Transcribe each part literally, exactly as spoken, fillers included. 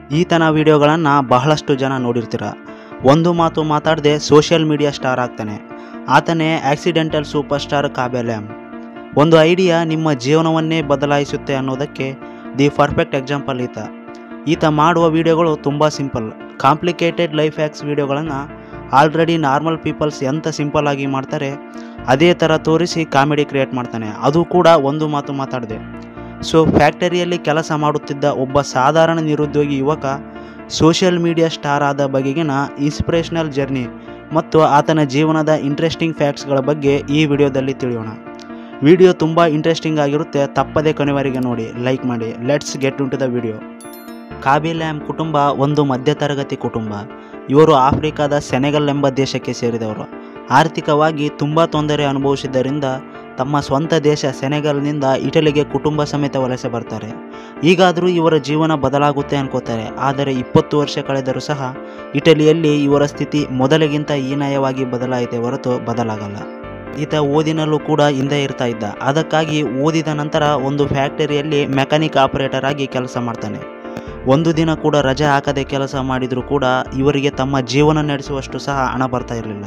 ಈತನ ವಿಡಿಯೋಗಳನ್ನು ಬಹಳಷ್ಟು ಜನ ನೋಡಿರ್ತೀರ. ಒಂದು ಮಾತು ಮಾತಾಡದೆ ಸೋಷಿಯಲ್ ಮೀಡಿಯಾ ಸ್ಟಾರ್ ಆಗ್ತಾನೆ. ಆತನೇ accidental super star Khaby Lame. ಒಂದು ಐಡಿಯಾ ನಿಮ್ಮ ಜೀವನವನ್ನೇ ಬದಲಾಯಿಸುತ್ತೆ ಅನ್ನೋದಕ್ಕೆ ದಿ ಪರ್ಫೆಕ್ಟ್ ಎಕ್ಸಾಂಪಲ್ ಈತ. ಈತ ಮಾಡುವ ವಿಡಿಯೋಗಳು ತುಂಬ ಸಿಂಪಲ್. ಕಾಂಪ್ಲಿಕೇಟೆಡ್ ಲೈಫ್ ಹ್ಯಾಕ್ಸ್ ವಿಡಿಯೋಗಳನ್ನು ಆಲ್ರೆಡಿ ನಾರ್ಮಲ್ ಪೀಪಲ್ಸ್ ಎಂಥ ಸಿಂಪಲ್ ಆಗಿ ಮಾಡ್ತಾರೆ ಅದೇ ಥರ ತೋರಿಸಿ ಕಾಮಿಡಿ ಕ್ರಿಯೇಟ್ ಮಾಡ್ತಾನೆ, ಅದು ಕೂಡ ಒಂದು ಮಾತು ಮಾತಾಡದೆ. ಸೊ ಫ್ಯಾಕ್ಟರಿಯಲ್ಲಿ ಕೆಲಸ ಮಾಡುತ್ತಿದ್ದ ಒಬ್ಬ ಸಾಧಾರಣ ನಿರುದ್ಯೋಗಿ ಯುವಕ ಸೋಷಿಯಲ್ ಮೀಡಿಯಾ ಸ್ಟಾರ್ ಆದ ಬಗೆಗಿನ ಇನ್ಸ್ಪಿರೇಷನಲ್ ಜರ್ನಿ ಮತ್ತು ಆತನ ಜೀವನದ ಇಂಟ್ರೆಸ್ಟಿಂಗ್ ಫ್ಯಾಕ್ಟ್ಸ್ಗಳ ಬಗ್ಗೆ ಈ ವಿಡಿಯೋದಲ್ಲಿ ತಿಳಿಯೋಣ. ವಿಡಿಯೋ ತುಂಬ ಇಂಟ್ರೆಸ್ಟಿಂಗ್ ಆಗಿರುತ್ತೆ, ತಪ್ಪದೇ ಕೊನೆವರೆಗೆ ನೋಡಿ, ಲೈಕ್ ಮಾಡಿ. Let's get into the video. Khaby Lame ಕುಟುಂಬ ಒಂದು ಮಧ್ಯತರಗತಿ ಕುಟುಂಬ. ಇವರು ಆಫ್ರಿಕಾದ ಸೆನೆಗಲ್ ಎಂಬ ದೇಶಕ್ಕೆ ಸೇರಿದವರು. ಆರ್ಥಿಕವಾಗಿ ತುಂಬ ತೊಂದರೆ ಅನುಭವಿಸಿದ್ದರಿಂದ ತಮ್ಮ ಸ್ವಂತ ದೇಶ ಸೆನೆಗಲ್ನಿಂದ ಇಟಲಿಗೆ ಕುಟುಂಬ ಸಮೇತ ವಲಸೆ ಬರ್ತಾರೆ. ಈಗಾದರೂ ಇವರ ಜೀವನ ಬದಲಾಗುತ್ತೆ ಅನ್ಕೋತಾರೆ. ಆದರೆ ಇಪ್ಪತ್ತು ವರ್ಷ ಕಳೆದರೂ ಸಹ ಇಟಲಿಯಲ್ಲಿ ಇವರ ಸ್ಥಿತಿ ಮೊದಲಿಗಿಂತ ಹೀನಾಯವಾಗಿ ಬದಲಾಯಿತೆ ಹೊರತು ಬದಲಾಗಲ್ಲ. ಈತ ಓದಿನಲ್ಲೂ ಕೂಡ ಹಿಂದೆ ಇರ್ತಾ ಇದ್ದ. ಅದಕ್ಕಾಗಿ ಓದಿದ ನಂತರ ಒಂದು ಫ್ಯಾಕ್ಟರಿಯಲ್ಲಿ ಮೆಕ್ಯಾನಿಕ್ ಆಪರೇಟರ್ ಆಗಿ ಕೆಲಸ ಮಾಡ್ತಾನೆ. ಒಂದು ದಿನ ಕೂಡ ರಜೆ ಹಾಕದೆ ಕೆಲಸ ಮಾಡಿದರೂ ಕೂಡ ಇವರಿಗೆ ತಮ್ಮ ಜೀವನ ನಡೆಸುವಷ್ಟು ಸಹ ಹಣ ಬರ್ತಾ ಇರಲಿಲ್ಲ.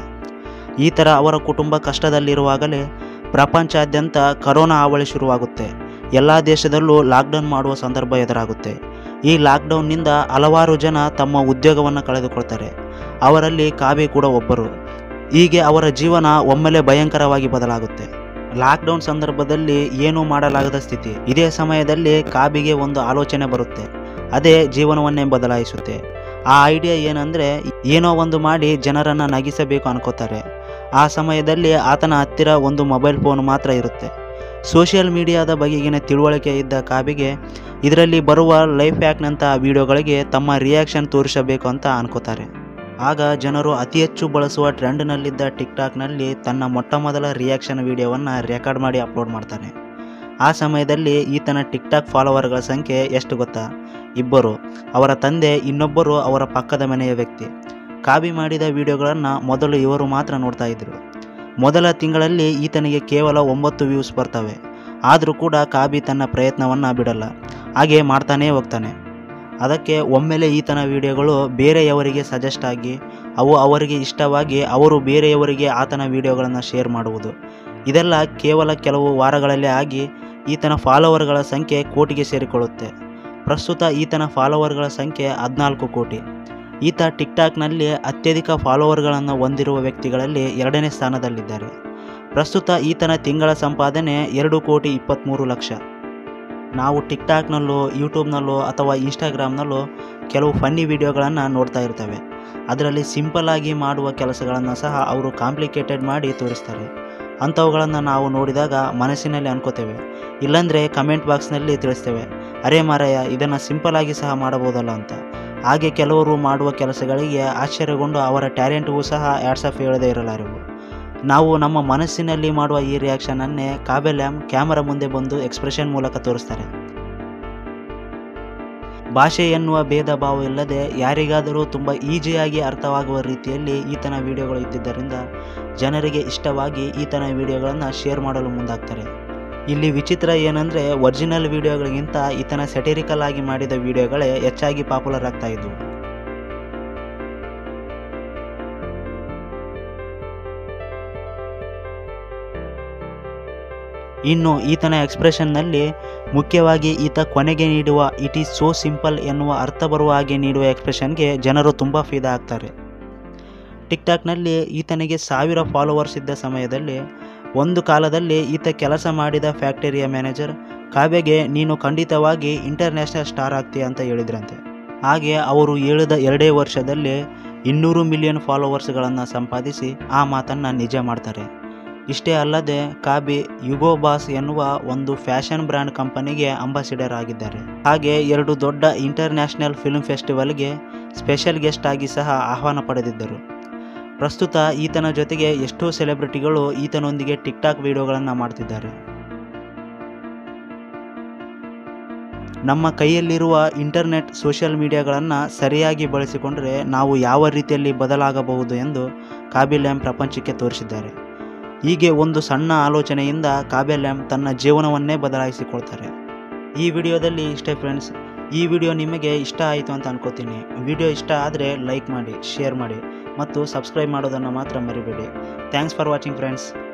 ಈ ಥರ ಅವರ ಕುಟುಂಬ ಕಷ್ಟದಲ್ಲಿರುವಾಗಲೇ ಪ್ರಪಂಚಾದ್ಯಂತ ಕರೋನಾ ಹಾವಳಿ ಶುರುವಾಗುತ್ತೆ. ಎಲ್ಲ ದೇಶದಲ್ಲೂ ಲಾಕ್ಡೌನ್ ಮಾಡುವ ಸಂದರ್ಭ ಎದುರಾಗುತ್ತೆ. ಈ ಲಾಕ್ಡೌನ್ನಿಂದ ಹಲವಾರು ಜನ ತಮ್ಮ ಉದ್ಯೋಗವನ್ನು ಕಳೆದುಕೊಳ್ತಾರೆ. ಅವರಲ್ಲಿ ಕಾಬೆ ಕೂಡ ಒಬ್ಬರು. ಹೀಗೆ ಅವರ ಜೀವನ ಒಮ್ಮೆಲೆ ಭಯಂಕರವಾಗಿ ಬದಲಾಗುತ್ತೆ. ಲಾಕ್ಡೌನ್ ಸಂದರ್ಭದಲ್ಲಿ ಏನೂ ಮಾಡಲಾಗದ ಸ್ಥಿತಿ. ಇದೇ ಸಮಯದಲ್ಲಿ ಕಾಬಿಗೆ ಒಂದು ಆಲೋಚನೆ ಬರುತ್ತೆ, ಅದೇ ಜೀವನವನ್ನೇ ಬದಲಾಯಿಸುತ್ತೆ. ಆ ಐಡಿಯಾ ಏನಂದರೆ, ಏನೋ ಒಂದು ಮಾಡಿ ಜನರನ್ನು ನಗಿಸಬೇಕು ಅನ್ಕೋತಾರೆ. ಆ ಸಮಯದಲ್ಲಿ ಆತನ ಹತ್ತಿರ ಒಂದು ಮೊಬೈಲ್ ಫೋನ್ ಮಾತ್ರ ಇರುತ್ತೆ. ಸೋಷಿಯಲ್ ಮೀಡಿಯಾದ ಬಗೆಗಿನ ತಿಳುವಳಿಕೆ ಇದ್ದ ಕಾಬಿಗೆ ಇದರಲ್ಲಿ ಬರುವ ಲೈಫ್ ಹ್ಯಾಕ್ನಂಥ ವಿಡಿಯೋಗಳಿಗೆ ತಮ್ಮ ರಿಯಾಕ್ಷನ್ ತೋರಿಸಬೇಕು ಅಂತ ಅನ್ಕೋತಾರೆ. ಆಗ ಜನರು ಅತಿ ಹೆಚ್ಚು ಬಳಸುವ ಟ್ರೆಂಡ್ನಲ್ಲಿದ್ದ ಟಿಕ್ಟಾಕ್ನಲ್ಲಿ ತನ್ನ ಮೊಟ್ಟ ಮೊದಲ ರಿಯಾಕ್ಷನ್ ವಿಡಿಯೋವನ್ನು ರೆಕಾರ್ಡ್ ಮಾಡಿ ಅಪ್ಲೋಡ್ ಮಾಡ್ತಾನೆ. ಆ ಸಮಯದಲ್ಲಿ ಈತನ ಟಿಕ್ಟಾಕ್ ಫಾಲೋವರ್ಗಳ ಸಂಖ್ಯೆ ಎಷ್ಟು ಗೊತ್ತಾ? ಇಬ್ಬರು. ಅವರ ತಂದೆ, ಇನ್ನೊಬ್ಬರು ಅವರ ಪಕ್ಕದ ಮನೆಯ ವ್ಯಕ್ತಿ. ಕಾಬಿ ಮಾಡಿದ ವಿಡಿಯೋಗಳನ್ನು ಮೊದಲು ಇವರು ಮಾತ್ರ ನೋಡ್ತಾ ಇದ್ದರು. ಮೊದಲ ತಿಂಗಳಲ್ಲಿ ಈತನಿಗೆ ಕೇವಲ ಒಂಬತ್ತು ವ್ಯೂಸ್ ಬರ್ತವೆ. ಆದರೂ ಕೂಡ ಕಾಬಿ ತನ್ನ ಪ್ರಯತ್ನವನ್ನು ಬಿಡಲ್ಲ, ಹಾಗೆ ಮಾಡ್ತಾನೇ ಹೋಗ್ತಾನೆ. ಅದಕ್ಕೆ ಒಮ್ಮೆಲೆ ಈತನ ವಿಡಿಯೋಗಳು ಬೇರೆಯವರಿಗೆ ಸಜೆಸ್ಟ್ ಆಗಿ ಅವು ಅವರಿಗೆ ಇಷ್ಟವಾಗಿ ಅವರು ಬೇರೆಯವರಿಗೆ ಆತನ ವಿಡಿಯೋಗಳನ್ನು ಶೇರ್ ಮಾಡುವುದು. ಇದೆಲ್ಲ ಕೇವಲ ಕೆಲವು ವಾರಗಳಲ್ಲೇ ಆಗಿ ಈತನ ಫಾಲೋವರ್ಗಳ ಸಂಖ್ಯೆ ಕೋಟಿಗೆ ಸೇರಿಕೊಳ್ಳುತ್ತೆ. ಪ್ರಸ್ತುತ ಈತನ ಫಾಲೋವರ್ಗಳ ಸಂಖ್ಯೆ ಹದಿನಾಲ್ಕು ಕೋಟಿ. ಈತ ಟಿಕ್ಟಾಕ್ನಲ್ಲಿ ಅತ್ಯಧಿಕ ಫಾಲೋವರ್ಗಳನ್ನು ಹೊಂದಿರುವ ವ್ಯಕ್ತಿಗಳಲ್ಲಿ ಎರಡನೇ ಸ್ಥಾನದಲ್ಲಿದ್ದಾರೆ. ಪ್ರಸ್ತುತ ಈತನ ತಿಂಗಳ ಸಂಪಾದನೆ ಎರಡು ಕೋಟಿ ಇಪ್ಪತ್ತ್ಮೂರು ಲಕ್ಷ. ನಾವು ಟಿಕ್ಟಾಕ್ನಲ್ಲೋ ಯೂಟ್ಯೂಬ್ನಲ್ಲೋ ಅಥವಾ ಇನ್ಸ್ಟಾಗ್ರಾಮ್ನಲ್ಲೋ ಕೆಲವು ಫನ್ನಿ ವಿಡಿಯೋಗಳನ್ನು ನೋಡ್ತಾ ಇರ್ತೇವೆ. ಅದರಲ್ಲಿ ಸಿಂಪಲ್ಲಾಗಿ ಮಾಡುವ ಕೆಲಸಗಳನ್ನು ಸಹ ಅವರು ಕಾಂಪ್ಲಿಕೇಟೆಡ್ ಮಾಡಿ ತೋರಿಸ್ತಾರೆ. ಅಂಥವುಗಳನ್ನು ನಾವು ನೋಡಿದಾಗ ಮನಸ್ಸಿನಲ್ಲಿ ಅನ್ಕೋತೇವೆ, ಇಲ್ಲಾಂದರೆ ಕಮೆಂಟ್ ಬಾಕ್ಸ್ನಲ್ಲಿ ತಿಳಿಸ್ತೇವೆ, ಅರೆ ಮಾರಾಯ ಇದನ್ನು ಸಿಂಪಲ್ಲಾಗಿ ಸಹ ಮಾಡಬಹುದಲ್ಲ ಅಂತ. ಹಾಗೆ ಕೆಲವರು ಮಾಡುವ ಕೆಲಸಗಳಿಗೆ ಆಶ್ಚರ್ಯಗೊಂಡು ಅವರ ಟ್ಯಾಲೆಂಟ್ಗೂ ಸಹ ಆ್ಯಡ್ಸ್ ಹೇಳದೇ ಇರಲಾರವು. ನಾವು ನಮ್ಮ ಮನಸ್ಸಿನಲ್ಲಿ ಮಾಡುವ ಈ ರಿಯಾಕ್ಷನನ್ನೇ ಕಾಬೆ ಲ್ಯಾಮ್ ಕ್ಯಾಮರಾ ಮುಂದೆ ಬಂದು ಎಕ್ಸ್ಪ್ರೆಷನ್ ಮೂಲಕ ತೋರಿಸ್ತಾರೆ. ಭಾಷೆ ಎನ್ನುವ ಭೇದ ಭಾವ ಇಲ್ಲದೆ ಯಾರಿಗಾದರೂ ತುಂಬ ಈಸಿಯಾಗಿ ಅರ್ಥವಾಗುವ ರೀತಿಯಲ್ಲಿ ಈತನ ವಿಡಿಯೋಗಳು ಇದ್ದಿದ್ದರಿಂದ ಜನರಿಗೆ ಇಷ್ಟವಾಗಿ ಈತನ ವಿಡಿಯೋಗಳನ್ನು ಶೇರ್ ಮಾಡಲು ಮುಂದಾಗ್ತಾರೆ. ಇಲ್ಲಿ ವಿಚಿತ್ರ ಏನಂದರೆ, ಒರಿಜಿನಲ್ ವಿಡಿಯೋಗಳಿಗಿಂತ ಈತನ ಸೆಟರಿಕಲ್ ಆಗಿ ಮಾಡಿದ ವಿಡಿಯೋಗಳೇ ಹೆಚ್ಚಾಗಿ ಪಾಪ್ಯುಲರ್ ಆಗ್ತಾ ಇದ್ವು. ಇನ್ನು ಈತನ ಎಕ್ಸ್ಪ್ರೆಷನ್ನಲ್ಲಿ ಮುಖ್ಯವಾಗಿ ಈತ ಕೊನೆಗೆ ನೀಡುವ ಇಟ್ ಈಸ್ ಸೋ ಸಿಂಪಲ್ ಎನ್ನುವ ಅರ್ಥ ಬರುವ ಹಾಗೆ ನೀಡುವ ಎಕ್ಸ್ಪ್ರೆಷನ್ಗೆ ಜನರು ತುಂಬ ಫಿದಾ ಆಗ್ತಾರೆ. ಟಿಕ್ಟಾಕ್ನಲ್ಲಿ ಈತನಿಗೆ ಸಾವಿರ ಫಾಲೋವರ್ಸ್ ಇದ್ದ ಸಮಯದಲ್ಲಿ ಒಂದು ಕಾಲದಲ್ಲಿ ಈತ ಕೆಲಸ ಮಾಡಿದ ಫ್ಯಾಕ್ಟರಿಯ ಮ್ಯಾನೇಜರ್ ಕಾಬೆಗೆ ನೀನು ಖಂಡಿತವಾಗಿ ಇಂಟರ್ನ್ಯಾಷನಲ್ ಸ್ಟಾರ್ ಆಗ್ತೀಯ ಅಂತ ಹೇಳಿದ್ರಂತೆ. ಹಾಗೆ ಅವರು ಹೇಳಿದ ಎರಡೇ ವರ್ಷದಲ್ಲಿ ಇನ್ನೂರು ಮಿಲಿಯನ್ ಫಾಲೋವರ್ಸ್ಗಳನ್ನು ಸಂಪಾದಿಸಿ ಆ ಮಾತನ್ನು ನಿಜ ಮಾಡ್ತಾರೆ. ಇಷ್ಟೇ ಅಲ್ಲದೆ ಕಾಬಿ ಯುಗೋ ಬಾಸ್ ಎನ್ನುವ ಒಂದು ಫ್ಯಾಷನ್ ಬ್ರ್ಯಾಂಡ್ ಕಂಪನಿಗೆ ಅಂಬಾಸಿಡರ್ ಆಗಿದ್ದಾರೆ. ಹಾಗೆ ಎರಡು ದೊಡ್ಡ ಇಂಟರ್ನ್ಯಾಷನಲ್ ಫಿಲ್ಮ್ ಫೆಸ್ಟಿವಲ್ಗೆ ಸ್ಪೆಷಲ್ ಗೆಸ್ಟ್ ಆಗಿ ಸಹ ಆಹ್ವಾನ ಪಡೆದಿದ್ದರು. ಪ್ರಸ್ತುತ ಈತನ ಜೊತೆಗೆ ಎಷ್ಟೋ ಸೆಲೆಬ್ರಿಟಿಗಳು ಈತನೊಂದಿಗೆ ಟಿಕ್ಟಾಕ್ ವಿಡಿಯೋಗಳನ್ನು ಮಾಡ್ತಿದ್ದಾರೆ. ನಮ್ಮ ಕೈಯಲ್ಲಿರುವ ಇಂಟರ್ನೆಟ್ ಸೋಷಿಯಲ್ ಮೀಡಿಯಾಗಳನ್ನು ಸರಿಯಾಗಿ ಬಳಸಿಕೊಂಡರೆ ನಾವು ಯಾವ ರೀತಿಯಲ್ಲಿ ಬದಲಾಗಬಹುದು ಎಂದು ಕಾಬೆ ಲ್ಯಾಮ್ ಪ್ರಪಂಚಕ್ಕೆ ತೋರಿಸಿದ್ದಾರೆ. ಹೀಗೆ ಒಂದು ಸಣ್ಣ ಆಲೋಚನೆಯಿಂದ ಕಾಬೆ ಲ್ಯಾಮ್ ತನ್ನ ಜೀವನವನ್ನೇ ಬದಲಾಯಿಸಿಕೊಳ್ತಾರೆ. ಈ ವಿಡಿಯೋದಲ್ಲಿ ಇಷ್ಟೇ ಫ್ರೆಂಡ್ಸ್. ಈ ವಿಡಿಯೋ ನಿಮಗೆ ಇಷ್ಟ ಆಯಿತು ಅಂತ ಅನ್ಕೋತೀನಿ. ವಿಡಿಯೋ ಇಷ್ಟ ಆದರೆ ಲೈಕ್ ಮಾಡಿ, ಶೇರ್ ಮಾಡಿ ಮತ್ತು ಸಬ್ಸ್ಕ್ರೈಬ್ ಮಾಡೋದನ್ನು ಮಾತ್ರ ಮರಿಬೇಡಿ. Thanks for watching friends.